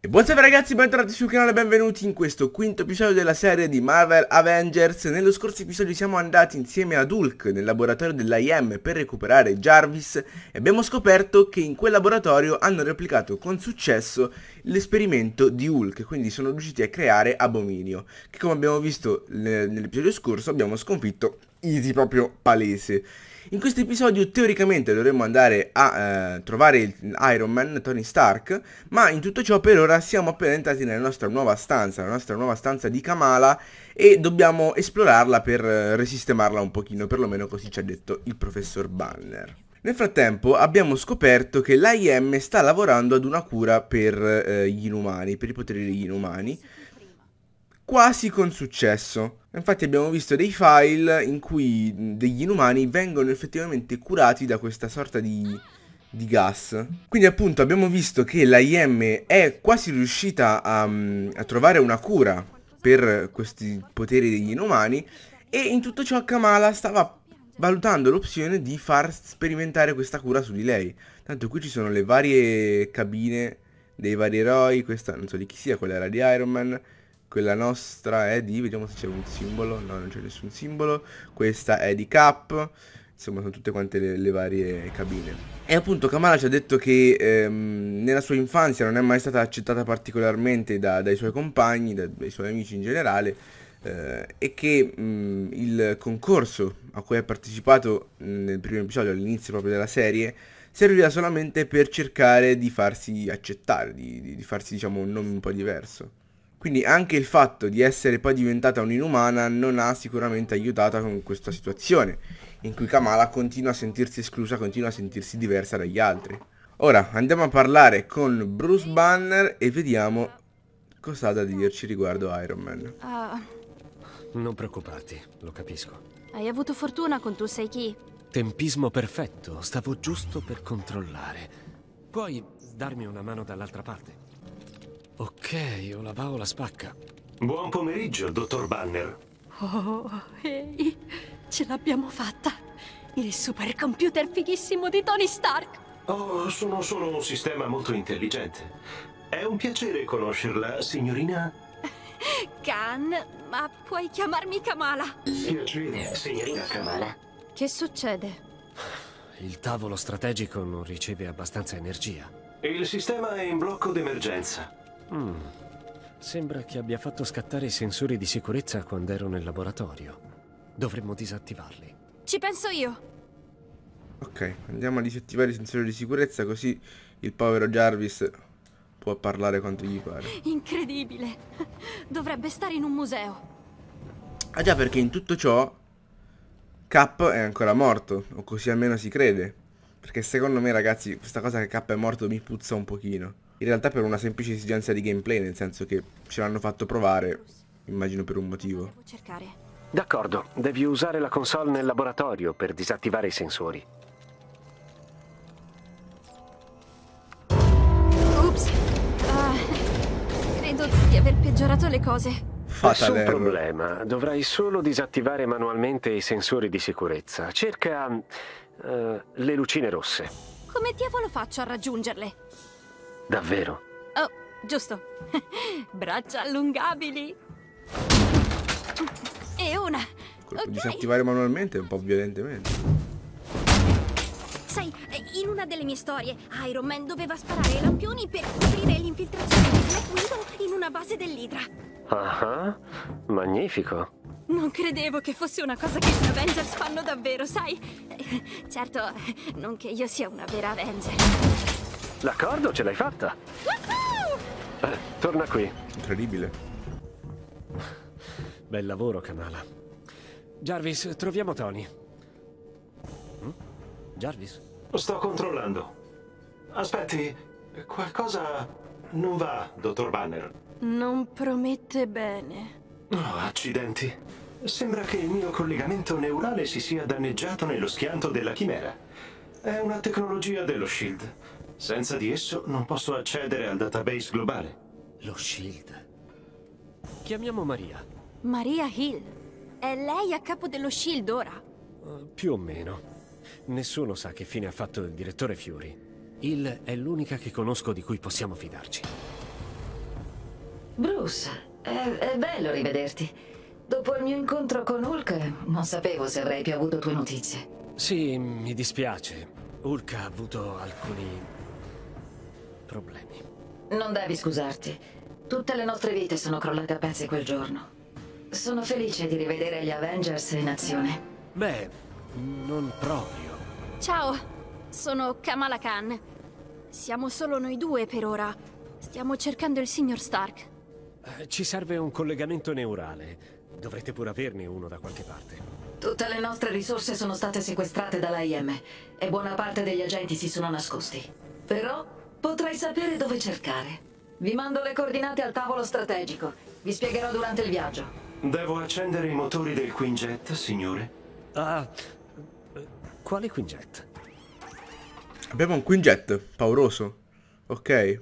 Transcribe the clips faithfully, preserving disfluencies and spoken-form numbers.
E buonasera ragazzi, bentornati sul canale, benvenuti in questo quinto episodio della serie di Marvel Avengers. Nello scorso episodio siamo andati insieme ad Hulk nel laboratorio dell'A I M per recuperare Jarvis e abbiamo scoperto che in quel laboratorio hanno replicato con successo l'esperimento di Hulk, quindi sono riusciti a creare Abominio, che come abbiamo visto nell'episodio scorso abbiamo sconfitto easy, proprio palese. In questo episodio teoricamente dovremmo andare a eh, trovare il Iron Man, Tony Stark, ma in tutto ciò per ora siamo appena entrati nella nostra nuova stanza, la nostra nuova stanza di Kamala, e dobbiamo esplorarla per eh, risistemarla un pochino, perlomeno così ci ha detto il professor Banner. Nel frattempo abbiamo scoperto che l'A I M sta lavorando ad una cura per eh, gli inumani, per i poteri degli inumani, quasi con successo. Infatti abbiamo visto dei file in cui degli inumani vengono effettivamente curati da questa sorta di, di gas. Quindi appunto abbiamo visto che l'A I M è quasi riuscita a, a trovare una cura per questi poteri degli inumani, e in tutto ciò Kamala stava valutando l'opzione di far sperimentare questa cura su di lei. Tanto qui ci sono le varie cabine dei vari eroi, questa non so di chi sia, quella era di Iron Man. Quella nostra è di, vediamo se c'è un simbolo, no, non c'è nessun simbolo. Questa è di Cap, insomma sono tutte quante le, le varie cabine. E appunto Kamala ci ha detto che ehm, nella sua infanzia non è mai stata accettata particolarmente da, dai suoi compagni, da, dai suoi amici in generale, eh, e che mh, il concorso a cui ha partecipato nel primo episodio, all'inizio proprio della serie, serviva solamente per cercare di farsi accettare, di, di, di farsi, diciamo, un nome un po' diverso. Quindi anche il fatto di essere poi diventata un'inumana non ha sicuramente aiutato con questa situazione, in cui Kamala continua a sentirsi esclusa, continua a sentirsi diversa dagli altri. Ora andiamo a parlare con Bruce Banner e vediamo cosa ha da dirci riguardo Iron Man. Uh, non preoccuparti, lo capisco. Hai avuto fortuna con tu sei chi? Tempismo perfetto, stavo giusto per controllare. Puoi darmi una mano dall'altra parte? Ok, ho la Paola spacca. Buon pomeriggio, dottor Banner. Oh, ehi, ce l'abbiamo fatta. Il supercomputer fighissimo di Tony Stark. Oh, sono solo un sistema molto intelligente. È un piacere conoscerla, signorina. Khan, ma puoi chiamarmi Kamala? Piacere, signorina Kamala. Che succede? Il tavolo strategico non riceve abbastanza energia. Il sistema è in blocco d'emergenza. Mm. Sembra che abbia fatto scattare i sensori di sicurezza quando ero nel laboratorio. Dovremmo disattivarli. Ci penso io. Ok, andiamo a disattivare i sensori di sicurezza, così il povero Jarvis può parlare quanto gli pare. Incredibile. Dovrebbe stare in un museo. Ah già, perché in tutto ciò Cap è ancora morto, o così almeno si crede. Perché secondo me, ragazzi, questa cosa che Cap è morto mi puzza un pochino. In realtà per una semplice esigenza di gameplay, nel senso che ce l'hanno fatto provare, immagino per un motivo. Devo cercare. D'accordo, devi usare la console nel laboratorio per disattivare i sensori. Ups. Uh, credo di aver peggiorato le cose. Fatal Nessun error. problema, dovrai solo disattivare manualmente i sensori di sicurezza. Cerca uh, le lucine rosse. Come diavolo faccio a raggiungerle? Davvero? Oh, giusto. Braccia allungabili. E una. Quello Ok. disattivare manualmente un po' violentemente. Sai, in una delle mie storie, Iron Man doveva sparare i lampioni per coprire l'infiltrazione di Black Widow in una base dell'Hydra. Ah, magnifico. Non credevo che fosse una cosa che gli Avengers fanno davvero, sai? Certo, non che io sia una vera Avenger. D'accordo, ce l'hai fatta. Eh, torna qui. Incredibile. Bel lavoro, Kamala. Jarvis, troviamo Tony. Hm? Jarvis? Sto controllando. Aspetti, qualcosa non va, dottor Banner. Non promette bene. Oh, accidenti. Sembra che il mio collegamento neurale si sia danneggiato nello schianto della chimera. È una tecnologia dello SHIELD. Senza di esso non posso accedere al database globale. Lo SHIELD. Chiamiamo Maria. Maria Hill. È lei a capo dello SHIELD ora? Uh, più o meno. Nessuno sa che fine ha fatto il direttore Fury. Hill è l'unica che conosco di cui possiamo fidarci. Bruce, è, è bello rivederti. Dopo il mio incontro con Hulk, non sapevo se avrei più avuto tue notizie. Sì, mi dispiace. Hulk ha avuto alcuni problemi. Non devi scusarti. Tutte le nostre vite sono crollate a pezzi quel giorno. Sono felice di rivedere gli Avengers in azione. Beh, non proprio. Ciao, sono Kamala Khan. Siamo solo noi due per ora. Stiamo cercando il signor Stark. Eh, Ci serve un collegamento neurale. Dovrete pure averne uno da qualche parte. Tutte le nostre risorse sono state sequestrate dall'A I M e buona parte degli agenti si sono nascosti. Però potrai sapere dove cercare. Vi mando le coordinate al tavolo strategico. Vi spiegherò durante il viaggio. Devo accendere i motori del Quinjet, signore? Ah, eh, quale Quinjet? Abbiamo un Quinjet pauroso. Ok.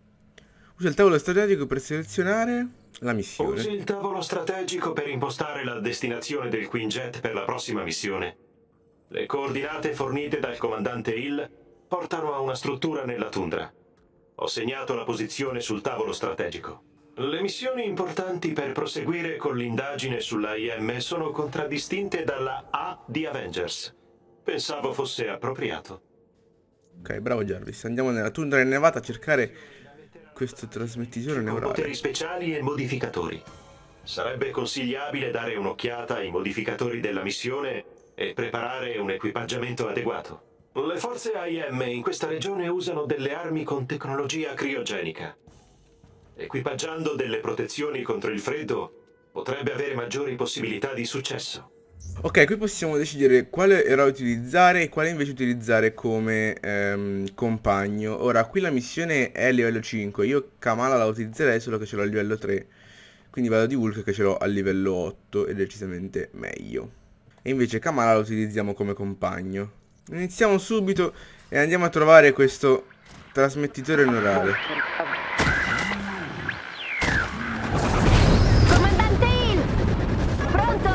Usa il tavolo strategico per selezionare la missione. Usi il tavolo strategico per impostare la destinazione del Quinjet per la prossima missione. Le coordinate fornite dal comandante Hill portano a una struttura nella tundra. Ho segnato la posizione sul tavolo strategico. Le missioni importanti per proseguire con l'indagine sull'A I M sono contraddistinte dalla A di Avengers. Pensavo fosse appropriato. Ok, bravo Jarvis. Andiamo nella tundra innevata a cercare questo trasmettitore Con neurale. poteri speciali e modificatori. Sarebbe consigliabile dare un'occhiata ai modificatori della missione e preparare un equipaggiamento adeguato. Le forze A I M in questa regione usano delle armi con tecnologia criogenica. Equipaggiando delle protezioni contro il freddo potrebbe avere maggiori possibilità di successo. Ok, qui possiamo decidere quale eroe utilizzare e quale invece utilizzare come ehm, compagno. Ora, qui la missione è a livello cinque. Io Kamala la utilizzerei solo che ce l'ho a livello tre. Quindi vado di Hulk che ce l'ho a livello otto, ed è decisamente meglio. E invece Kamala la utilizziamo come compagno. Iniziamo subito e andiamo a trovare questo trasmettitore neurale. Comandante Hill! Pronto?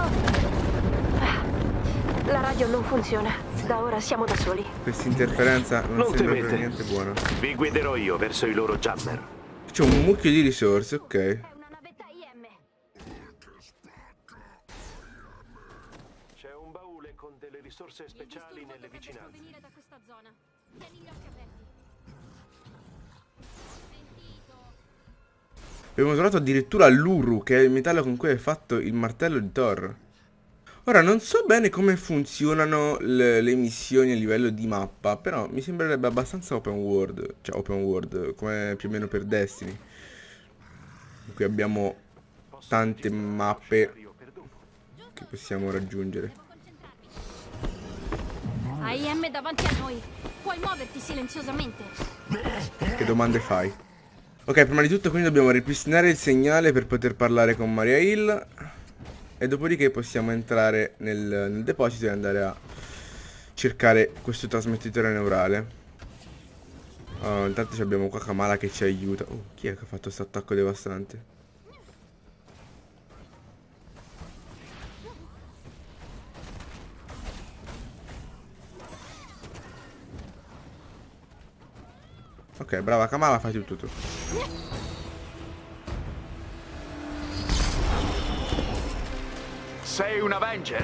La radio non funziona. Da ora siamo da soli. Questa interferenza non, Non sembra temete. per niente buona. Vi guiderò io verso i loro jammer. C'è un mucchio di risorse, ok. È una navetta I M. C'è un baule con delle risorse speciali nelle vicinanze. Venire da questa zona. Tieni gli occhi aperti. Sentito. Abbiamo trovato addirittura l'Uru, che è il metallo con cui è fatto il martello di Thor. Ora, non so bene come funzionano le, le missioni a livello di mappa, però mi sembrerebbe abbastanza open world, cioè open world, come più o meno per Destiny. In cui abbiamo tante mappe che possiamo raggiungere. A I M davanti a noi. Puoi muoverti silenziosamente. Che domande fai? Ok, prima di tutto quindi dobbiamo ripristinare il segnale per poter parlare con Maria Hill. E dopodiché possiamo entrare nel, nel deposito e andare a cercare questo trasmettitore neurale. Oh, intanto abbiamo qua Kamala che ci aiuta. Oh, chi è che ha fatto questo attacco devastante? Ok, brava Kamala, fai tutto tu. Sei un Avenger?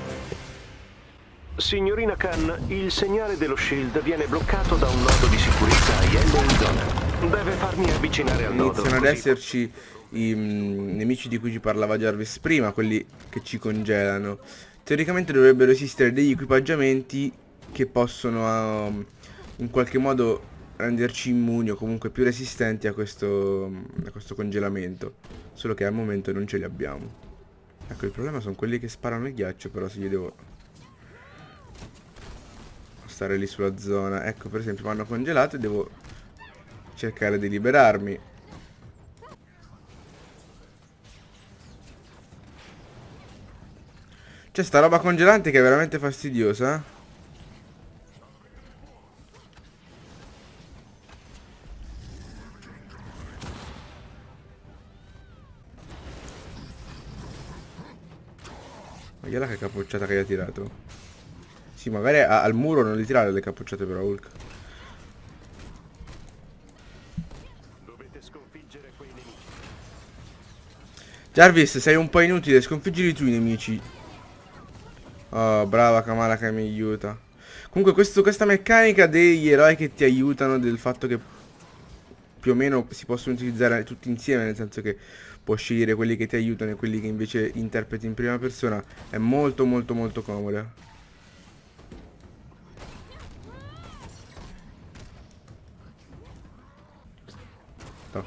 Signorina Khan, il segnale dello Shield viene bloccato da un nodo di sicurezza A I M in zona. Deve farmi avvicinare al nodo. Iniziano ad così- esserci i mm, nemici di cui ci parlava Jarvis prima, quelli che ci congelano. Teoricamente dovrebbero esistere degli equipaggiamenti che possono um, in qualche modo renderci immuni o comunque più resistenti a questo, a questo congelamento. Solo che al momento non ce li abbiamo. Ecco, il problema sono quelli che sparano il ghiaccio, però se io devo stare lì sulla zona. Ecco, per esempio, mi hanno congelato e devo cercare di liberarmi. C'è sta roba congelante che è veramente fastidiosa, eh? Ma gliela che cappucciata che gli ha tirato. Sì, magari a- al muro non li tirare le cappucciate però Hulk. Dovete sconfiggere quei nemici. Jarvis, sei un po' inutile, sconfiggili tu i nemici. Oh, brava Kamala che mi aiuta. Comunque questo, questa meccanica degli eroi che ti aiutano, del fatto che più o meno si possono utilizzare tutti insieme, nel senso che puoi scegliere quelli che ti aiutano e quelli che invece interpreti in prima persona, è molto molto molto comoda. No.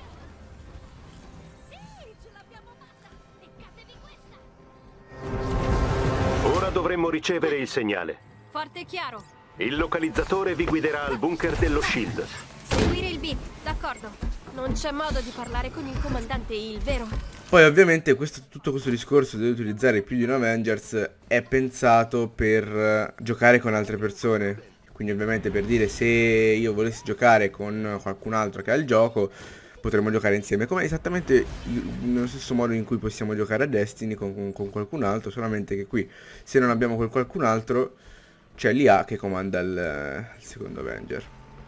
Ora dovremmo ricevere il segnale. Forte e chiaro. Il localizzatore vi guiderà al bunker dello Shield. Seguire il beat, d'accordo. Non c'è modo di parlare con il comandante Hill, vero? Poi ovviamente questo, tutto questo discorso di utilizzare più di un Avengers è pensato per uh, giocare con altre persone. Quindi ovviamente per dire, se io volessi giocare con qualcun altro che ha il gioco, potremmo giocare insieme, come esattamente nello stesso modo in cui possiamo giocare a Destiny con, con, con qualcun altro, solamente che qui se non abbiamo quel qualcun altro c'è l'I A che comanda il, il secondo Avenger.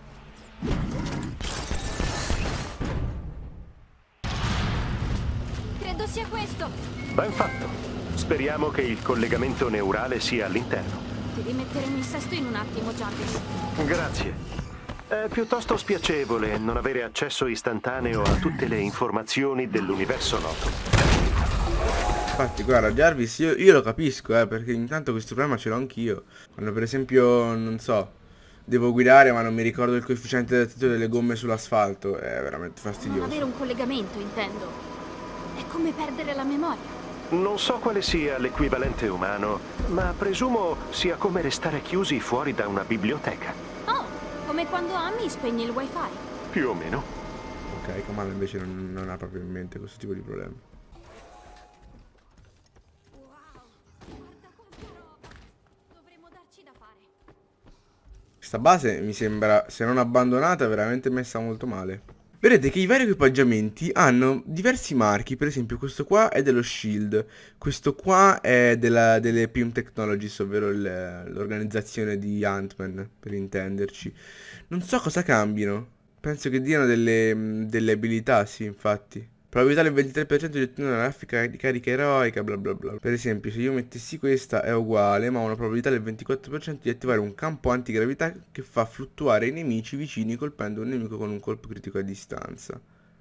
Credo sia questo. Ben fatto. Speriamo che il collegamento neurale sia all'interno. Ti rimetteremo in sesto in un attimo, Jarvis. Grazie. È piuttosto spiacevole non avere accesso istantaneo a tutte le informazioni dell'universo noto. Infatti guarda Jarvis, io, io lo capisco, eh, perché intanto questo problema ce l'ho anch'io. Quando per esempio, non so, devo guidare ma non mi ricordo il coefficiente di attrito delle gomme sull'asfalto, è veramente Non fastidioso. avere un collegamento, intendo. È come perdere la memoria. Non so quale sia l'equivalente umano, ma presumo sia come restare chiusi fuori da una biblioteca. Oh, come quando Amy spegne il wifi. Più o meno. Ok, Kamala invece non, non ha proprio in mente questo tipo di problemi. Guarda quanta roba. Dovremmo darci da fare. Questa base mi sembra, se non abbandonata, veramente messa molto male. Vedete che i vari equipaggiamenti hanno diversi marchi, per esempio questo qua è dello Shield, questo qua è della, delle P I M Technologies, ovvero l'organizzazione di Ant-Man, per intenderci. Non so cosa cambino, penso che diano delle, delle abilità, sì, infatti. Probabilità del ventitré per cento di ottenere una raffica di carica eroica, bla bla bla. Per esempio, se io mettessi questa è uguale, ma ho una probabilità del ventiquattro per cento di attivare un campo antigravità che fa fluttuare i nemici vicini colpendo un nemico con un colpo critico a distanza.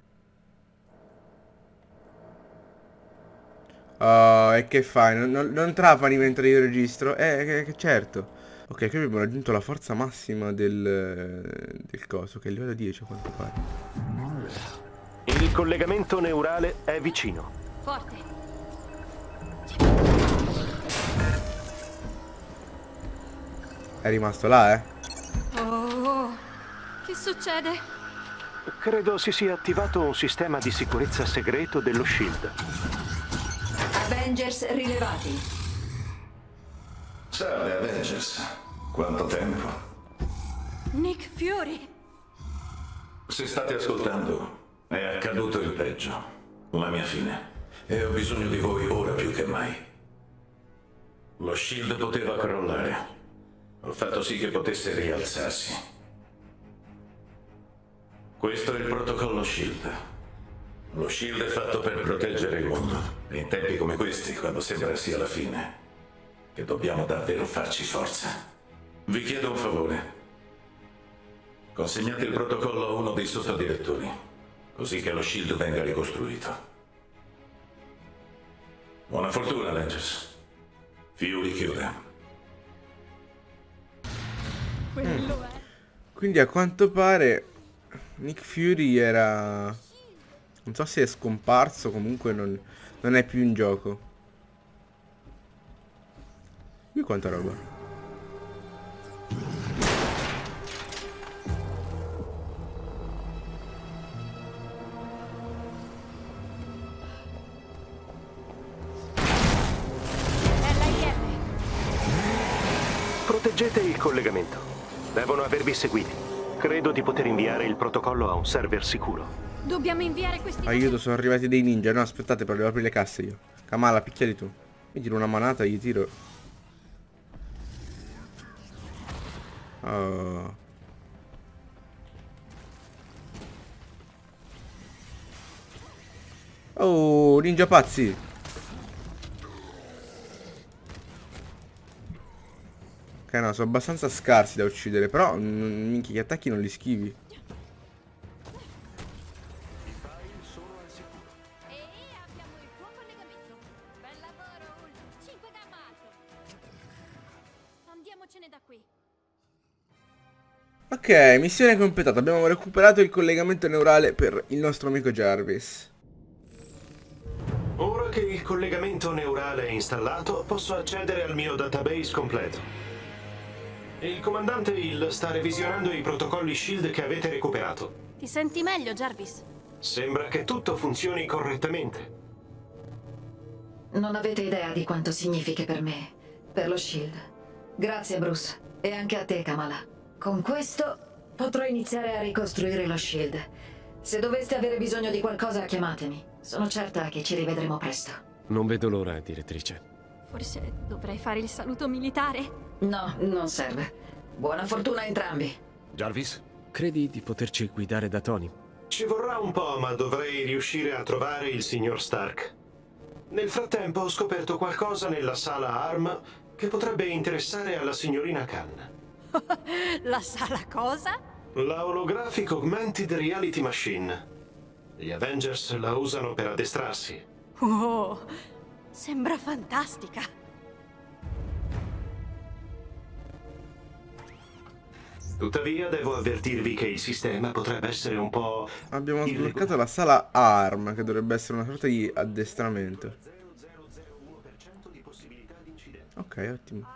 Oh, e che fai? Non, non, non trapani mentre io registro? Eh, che, che certo. Ok, qui abbiamo raggiunto la forza massima del, del coso, che è il livello dieci a quanto pare. Il collegamento neurale è vicino. Forte. È rimasto là, eh? Oh, che succede? Credo si sia attivato un sistema di sicurezza segreto dello Shield. Avengers rilevati. Salve Avengers, quanto tempo? Nick Fury. Se state ascoltando, è accaduto il peggio, la mia fine, e ho bisogno di voi ora più che mai. Lo Shield poteva crollare, ho fatto sì che potesse rialzarsi. Questo è il protocollo Shield. Lo Shield è fatto per proteggere il mondo, e in tempi come questi, quando sembra sia la fine, che dobbiamo davvero farci forza. Vi chiedo un favore. Consegnate il protocollo a uno dei sottodirettori, così che lo Shield venga ricostruito. Buona fortuna, Avengers. Fury chiude. Quello è. Quindi a quanto pare Nick Fury era... non so se è scomparso, comunque non, non è più in gioco. Qui quanta roba. Proteggete il collegamento. Devono avervi seguiti. Credo di poter inviare il protocollo a un server sicuro. Dobbiamo inviare questi... Aiuto, sono arrivati dei ninja. No, aspettate, però devo aprire le casse io. Kamala, picchiali tu. Mi tiro una manata e gli tiro. Oh. Oh, ninja pazzi. Ok, no, sono abbastanza scarsi da uccidere, però mm, minchia, gli attacchi non li schivi. Da qui. Ok, missione completata. Abbiamo recuperato il collegamento neurale per il nostro amico Jarvis. Ora che il collegamento neurale è installato, posso accedere al mio database completo. Il comandante Hill sta revisionando i protocolli SHIELD che avete recuperato. Ti senti meglio, Jarvis? Sembra che tutto funzioni correttamente. Non avete idea di quanto significhi per me, per lo SHIELD. Grazie, Bruce. E anche a te, Kamala. Con questo potrò iniziare a ricostruire lo SHIELD. Se doveste avere bisogno di qualcosa, chiamatemi. Sono certa che ci rivedremo presto. Non vedo l'ora, direttrice. Forse dovrei fare il saluto militare? No, non serve. Buona fortuna a entrambi. Jarvis, credi di poterci guidare da Tony? Ci vorrà un po', ma dovrei riuscire a trovare il signor Stark. Nel frattempo ho scoperto qualcosa nella sala A R M che potrebbe interessare alla signorina Khan. La sala cosa? La Holographic Augmented Reality Machine. Gli Avengers la usano per addestrarsi. Oh, sembra fantastica. Tuttavia devo avvertirvi che il sistema potrebbe essere un po'... Abbiamo irregolare. sbloccato la sala A R M, che dovrebbe essere una sorta di addestramento. zero zero zero uno per cento di possibilità di incidente. Ok, ottimo.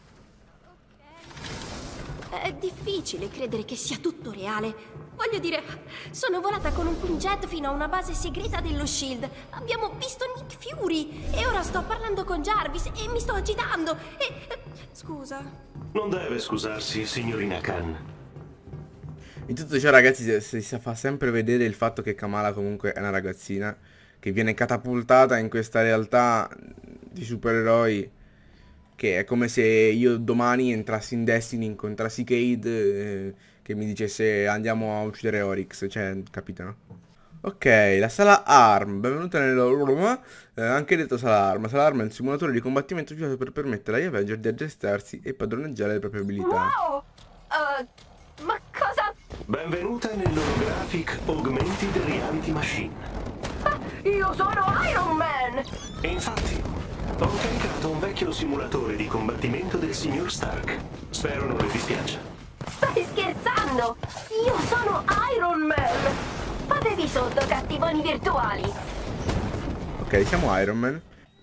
È difficile credere che sia tutto reale. Voglio dire, sono volata con un Quinjet fino a una base segreta dello SHIELD. Abbiamo visto Nick Fury. E ora sto parlando con Jarvis e mi sto agitando. E... Scusa. Non deve scusarsi, signorina Khan. In tutto ciò, ragazzi, si, si si fa sempre vedere il fatto che Kamala comunque è una ragazzina che viene catapultata in questa realtà di supereroi, che è come se io domani entrassi in Destiny, incontrassi Cade, eh, che mi dicesse andiamo a uccidere Oryx, cioè, capito, no? Ok, la sala A R M, benvenuta nel... Eh, anche detto sala A R M. Sala A R M è un simulatore di combattimento usato per permettere agli Avenger di aggestarsi e padroneggiare le proprie abilità. Wow! Uh, ma cosa? Benvenuta nell'Holographic Augmented Reality Machine. Io sono Iron Man! E infatti, ho caricato un vecchio simulatore di combattimento del signor Stark. Spero non le dispiaccia. Stai scherzando? Io sono Iron Man! Fatevi sotto, cattivoni virtuali! Ok, siamo Iron Man.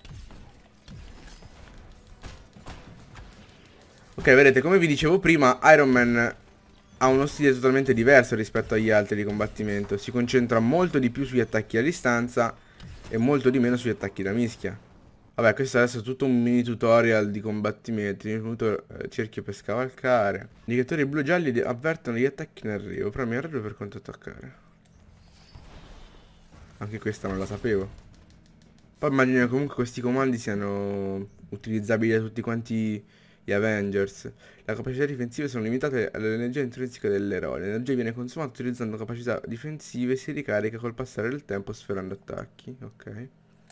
Ok, vedete, come vi dicevo prima, Iron Man ha uno stile totalmente diverso rispetto agli altri di combattimento. Si concentra molto di più sugli attacchi a distanza e molto di meno sugli attacchi da mischia. Vabbè, questo adesso è tutto un mini tutorial di combattimenti. Minuto, eh, cerchio per scavalcare. Indicatori blu e gialli avvertono gli attacchi in arrivo. Premi R due per controattaccare. Anche questa non la sapevo. Poi immagino che comunque questi comandi siano utilizzabili da tutti quanti gli Avengers. Le capacità difensive sono limitate all'energia intrinseca dell'eroe. L'energia viene consumata utilizzando capacità difensive e si ricarica col passare del tempo sferrando attacchi. Ok.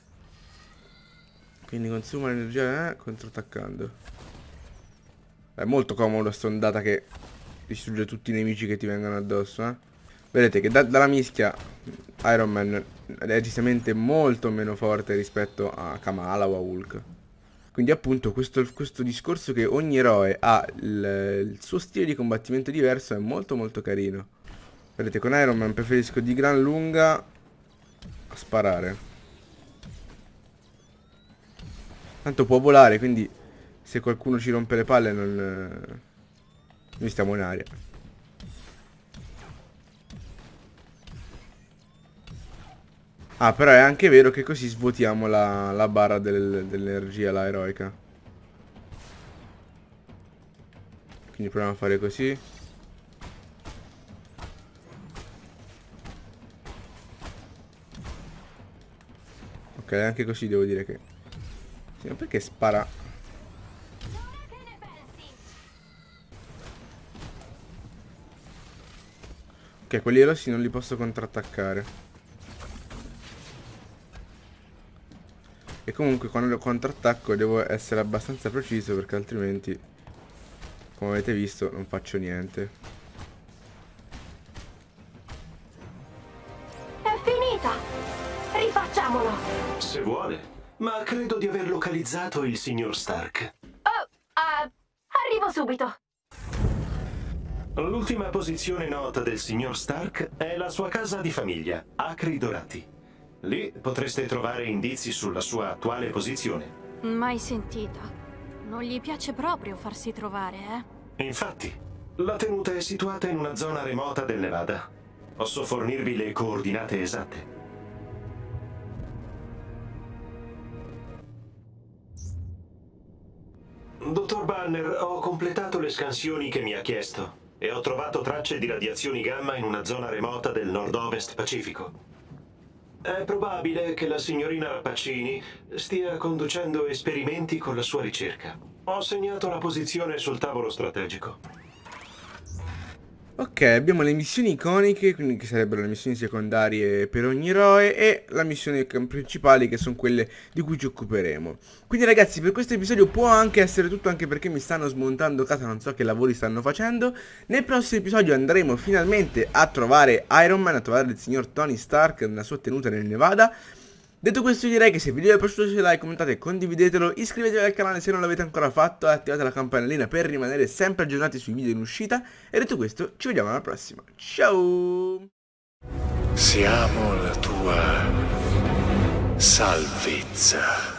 Quindi consuma l'energia eh, controattaccando. È molto comodo sta ondata che distrugge tutti i nemici che ti vengono addosso, eh. Vedete che da, dalla mischia Iron Man è decisamente molto meno forte rispetto a Kamala o a Hulk. Quindi appunto questo, questo discorso che ogni eroe ha il, il suo stile di combattimento diverso è molto molto carino. Vedete, con Iron Man preferisco di gran lunga a sparare. Tanto può volare, quindi se qualcuno ci rompe le palle non... Noi stiamo in aria. Ah, però è anche vero che così svuotiamo la, la barra del, dell'energia, la eroica. Quindi proviamo a fare così. Ok, anche così devo dire che... Sì, ma perché spara? Ok, quelli rossi non li posso contrattaccare. E comunque quando contrattacco devo essere abbastanza preciso, perché altrimenti, come avete visto, non faccio niente. È finita! Rifacciamolo! Se vuole, ma credo di aver localizzato il signor Stark. Oh, uh, arrivo subito. L'ultima posizione nota del signor Stark è la sua casa di famiglia, Acri Dorati. Lì potreste trovare indizi sulla sua attuale posizione. Mai sentita. Non gli piace proprio farsi trovare, eh? Infatti, la tenuta è situata in una zona remota del Nevada. Posso fornirvi le coordinate esatte. Dottor Banner, ho completato le scansioni che mi ha chiesto e ho trovato tracce di radiazioni gamma in una zona remota del nord-ovest Pacifico. È probabile che la signorina Rappaccini stia conducendo esperimenti con la sua ricerca. Ho segnato la posizione sul tavolo strategico. Ok, abbiamo le missioni iconiche, quindi che sarebbero le missioni secondarie per ogni eroe, e la missione principali, che sono quelle di cui ci occuperemo. Quindi ragazzi, per questo episodio può anche essere tutto, anche perché mi stanno smontando casa, non so che lavori stanno facendo. Nel prossimo episodio andremo finalmente a trovare Iron Man, a trovare il signor Tony Stark nella sua tenuta nel Nevada. Detto questo, direi che se il video vi è piaciuto, lasciate like, commentate, condividetelo, iscrivetevi al canale se non l'avete ancora fatto e attivate la campanellina per rimanere sempre aggiornati sui video in uscita. E detto questo, ci vediamo alla prossima. Ciao! Siamo la tua salvezza.